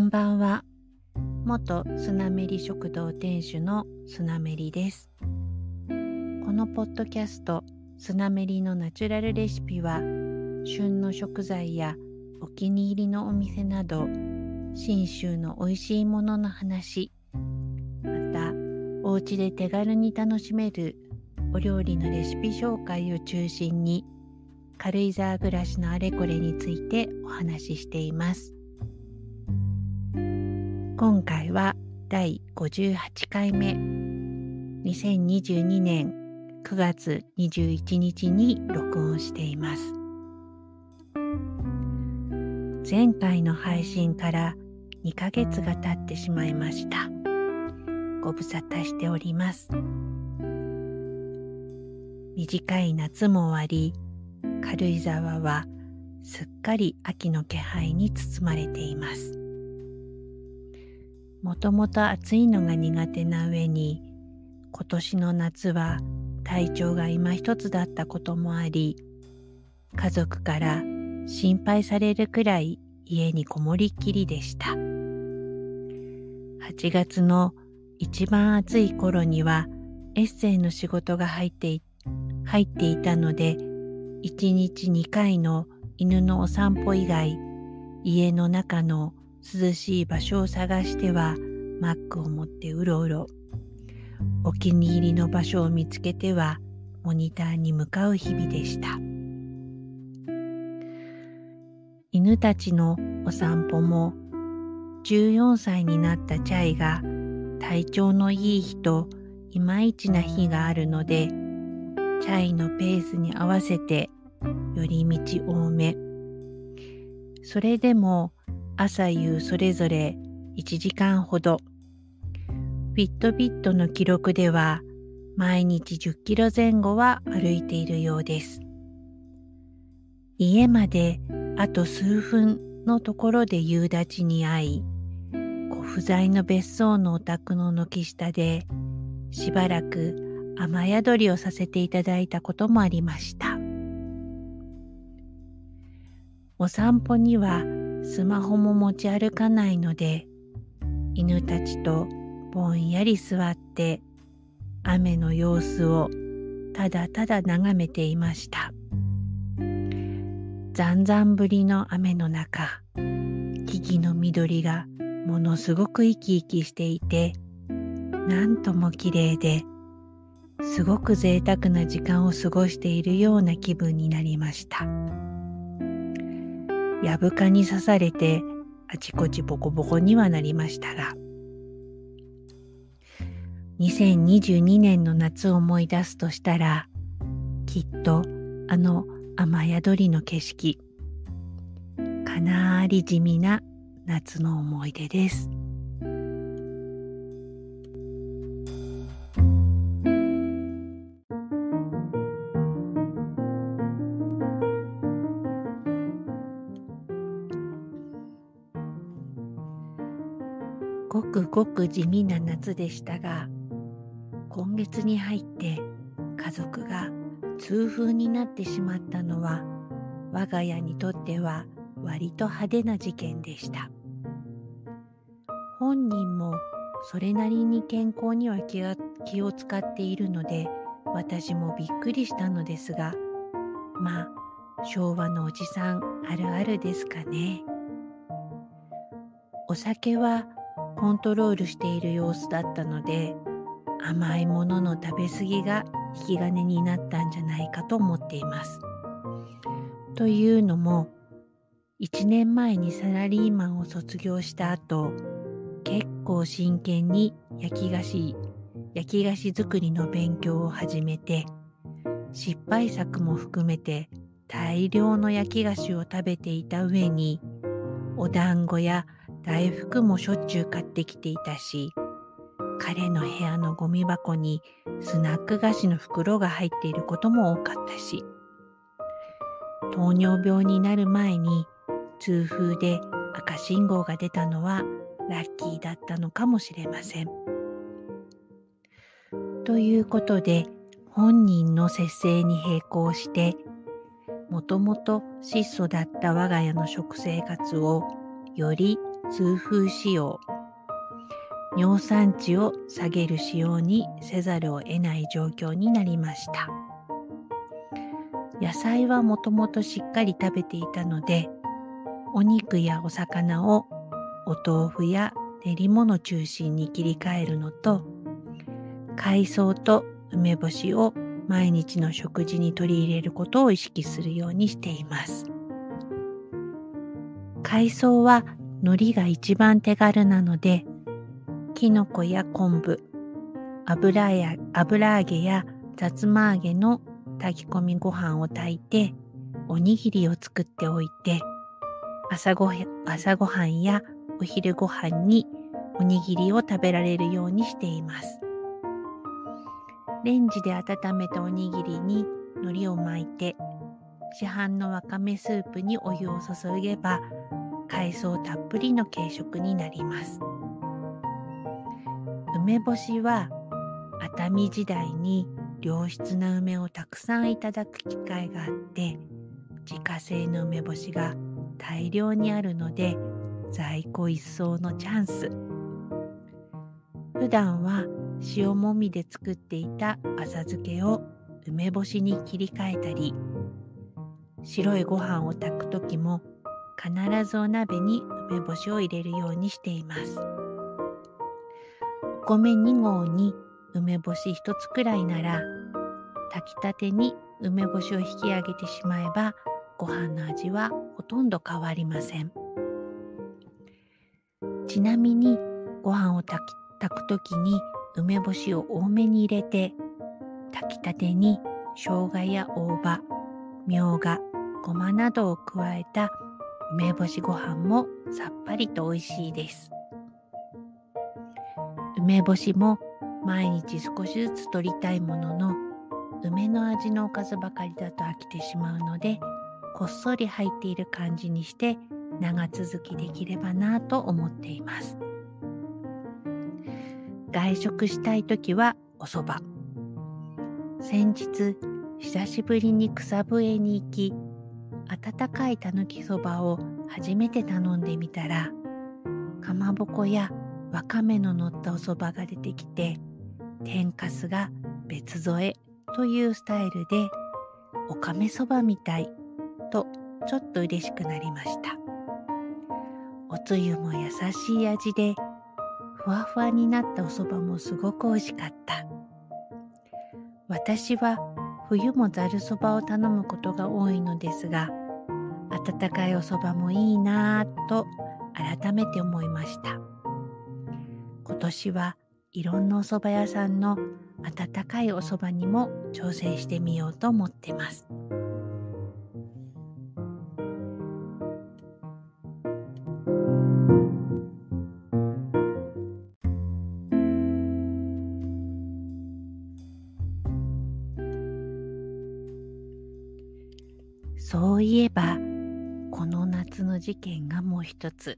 んばんは。元スナメリ食堂店主のスナメリです。このポッドキャストスナメリのナチュラルレシピは、旬の食材やお気に入りのお店など信州の美味しいものの話、またお家で手軽に楽しめるお料理のレシピ紹介を中心に、軽井沢暮らしのあれこれについてお話ししています。今回は第58回目、2022年9月21日に録音しています。前回の配信から2ヶ月が経ってしまいました。ご無沙汰しております。短い夏も終わり、軽井沢はすっかり秋の気配に包まれています。もともと暑いのが苦手な上に、今年の夏は体調が今一つだったこともあり、家族から心配されるくらい家にこもりっきりでした。8月の一番暑い頃にはエッセイの仕事が入っていたので、1日2回の犬のお散歩以外、家の中の涼しい場所を探してはマックを持ってうろうろ、お気に入りの場所を見つけてはモニターに向かう日々でした。犬たちのお散歩も、14歳になったチャイが体調のいい日といまいちな日があるので、チャイのペースに合わせて寄り道多め。それでも朝夕それぞれ1時間ほど。フィットビットの記録では毎日10キロ前後は歩いているようです。家まであと数分のところで夕立に遭い、ご不在の別荘のお宅の軒下でしばらく雨宿りをさせていただいたこともありました。お散歩にはスマホも持ち歩かないので、犬たちとぼんやり座って雨の様子をただただ眺めていました。ざんざん降りの雨の中、木々の緑がものすごく生き生きしていて、なんとも綺麗で、すごく贅沢な時間を過ごしているような気分になりました。やぶかに刺されてあちこちボコボコにはなりましたが、2022年の夏を思い出すとしたら、きっとあの雨宿りの景色、かなり地味な夏の思い出です。ごくごく地味な夏でしたが、今月に入って家族が痛風になってしまったのは、我が家にとっては割と派手な事件でした。本人もそれなりに健康には気を使っているので、私もびっくりしたのですが、まあ昭和のおじさんあるあるですかね。お酒はコントロールしている様子だったので、甘いものの食べ過ぎが引き金になったんじゃないかと思っています。というのも、1年前にサラリーマンを卒業した後、結構真剣に焼き菓子作りの勉強を始めて、失敗作も含めて大量の焼き菓子を食べていた上に、お団子や大福もしょっちゅう買ってきていたし、彼の部屋のゴミ箱にスナック菓子の袋が入っていることも多かったし、糖尿病になる前に痛風で赤信号が出たのはラッキーだったのかもしれません。ということで、本人の節制に並行して、もともと質素だった我が家の食生活をより痛風使用、尿酸値を下げる使用にせざるを得ない状況になりました。野菜はもともとしっかり食べていたので、お肉やお魚をお豆腐や練り物中心に切り替えるのと、海藻と梅干しを毎日の食事に取り入れることを意識するようにしています。海藻は海苔が一番手軽なので、きのこや昆布、油揚げやさつま揚げの炊き込みご飯を炊いておにぎりを作っておいて、朝ごはんやお昼ご飯におにぎりを食べられるようにしています。レンジで温めたおにぎりに海苔を巻いて、市販のわかめスープにお湯を注げば海藻たっぷりの軽食になります。梅干しは熱海時代に良質な梅をたくさんいただく機会があって、自家製の梅干しが大量にあるので在庫一掃のチャンス。普段は塩もみで作っていた浅漬けを梅干しに切り替えたり、白いご飯を炊くときも必ずお鍋に梅干しを入れるようにしています。お米2合に梅干し1つくらいなら、炊きたてに梅干しを引き上げてしまえばご飯の味はほとんど変わりません。ちなみにご飯を炊くときに梅干しを多めに入れて、炊きたてに生姜や大葉、みょうが、ごまなどを加えた梅干しご飯もさっぱりと美味しいです。梅干しも毎日少しずつ摂りたいものの、梅の味のおかずばかりだと飽きてしまうので、こっそり入っている感じにして長続きできればなと思っています。外食したいときはお蕎麦。先日久しぶりに草笛に行き、温かいたぬきそばを初めて頼んでみたら、かまぼこやわかめの乗ったお蕎麦が出てきて、天かすが別添えというスタイルで、おかめそばみたいとちょっと嬉しくなりました。おつゆも優しい味で、ふわふわになったお蕎麦もすごく美味しかった。私は冬もざるそばを頼むことが多いのですが、温かいお蕎麦もいいなぁと改めて思いました。今年はいろんなお蕎麦屋さんの温かいお蕎麦にも挑戦してみようと思ってます。そういえば、この夏の事件がもう一つ。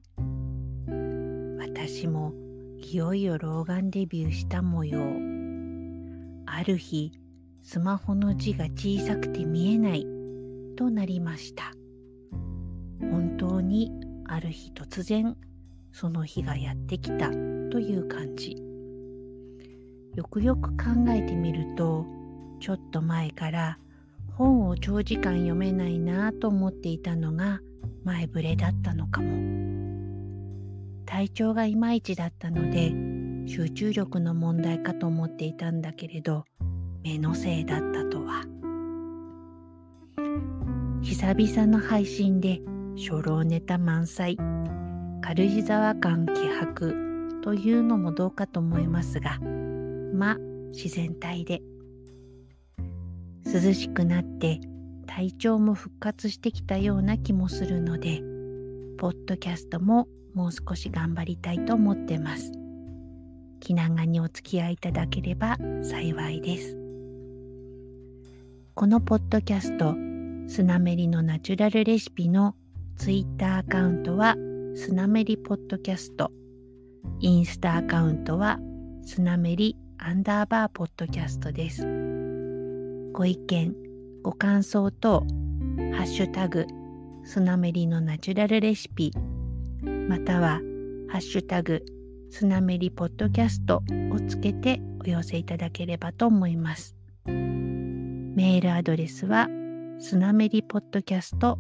私もいよいよ老眼デビューした模様。ある日、スマホの字が小さくて見えないとなりました。本当にある日突然、その日がやってきたという感じ。よくよく考えてみると、ちょっと前から本を長時間読めないなと思っていたのが前触れだったのかも。体調がいまいちだったので集中力の問題かと思っていたんだけれど、目のせいだったとは。久々の配信で初老ネタ満載、軽井沢感希薄というのもどうかと思いますが、自然体で。涼しくなって体調も復活してきたような気もするので、ポッドキャストももう少し頑張りたいと思ってます。気長にお付き合いいただければ幸いです。このポッドキャスト、スナメリのナチュラルレシピのツイッターアカウントはスナメリポッドキャスト、インスタアカウントはスナメリ_ポッドキャストです。ご意見、ご感想等、ハッシュタグ、スナメリのナチュラルレシピ、またはハッシュタグスナメリポッドキャストをつけてお寄せいただければと思います。メールアドレスはスナメリポッドキャスト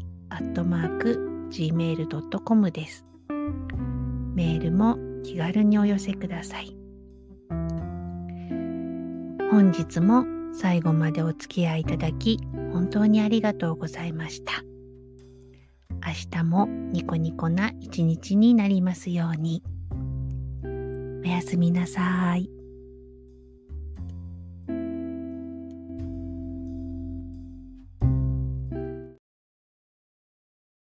@gmail.com です。メールも気軽にお寄せください。本日も最後までお付き合いいただき本当にありがとうございました。明日もニコニコな一日になりますように。おやすみなさい。